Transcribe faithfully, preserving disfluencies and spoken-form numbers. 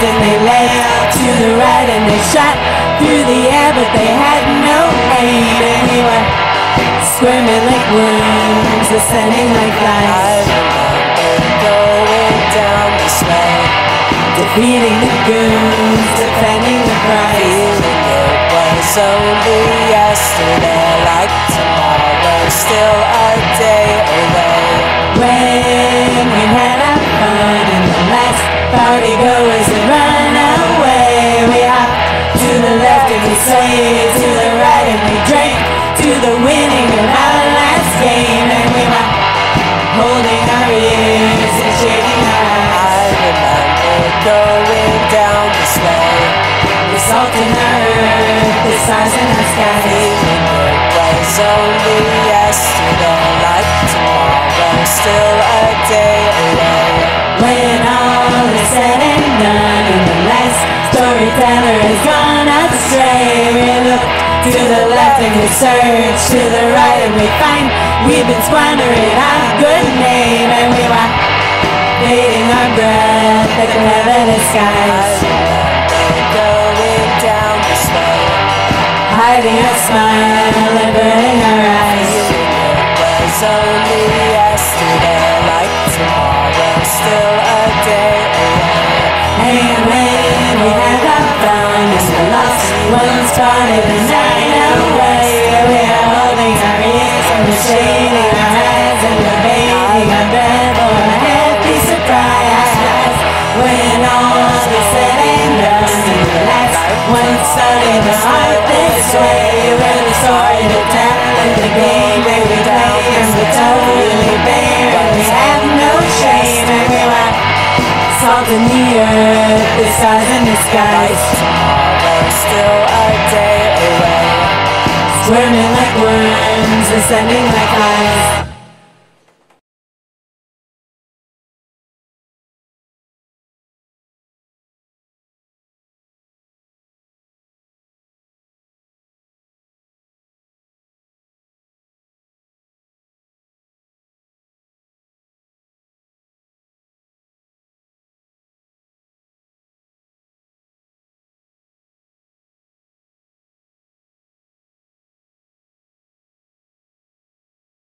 and they left to the right and they shot through the air, but they had no aim. And we were squirming like worms, ascending like flies. I remember going down this way, defeating the goons, defending the prize. feeling it was only yesterday, like tomorrow, still a day away. When we had our fun and the last party goers had run away, we hopped to the left and we swayed to the right and we drank to the winning of our last game. And we were holding our ears and shading our eyes. I remember going down this way, The salt in the earth, the stars in the sky. feeling it was only yesterday, like tomorrow, still a day away. When all is said and done and the last storyteller has gone astray, we look to the left and we search to the right and we find we've been squandering our good name. And we were fading our breath like a heaven in I skies, remember going down this way, hiding our smile and burning our eyes. feeling it was only yesterday, like tomorrow, still a day away. And when we had our fun and the lost ones parted the night away, we are holding our ears and we're shading our eyes and we're bathing our breath for a happy surprise. When all is said and done and the last one started to heart this way, we're the story to tell and the game that we play and we're totally bare and we have no shame. And we were salt in the earth, the stars in the skies, Tomorrow, still a day away. squirming like worms, ascending like flies.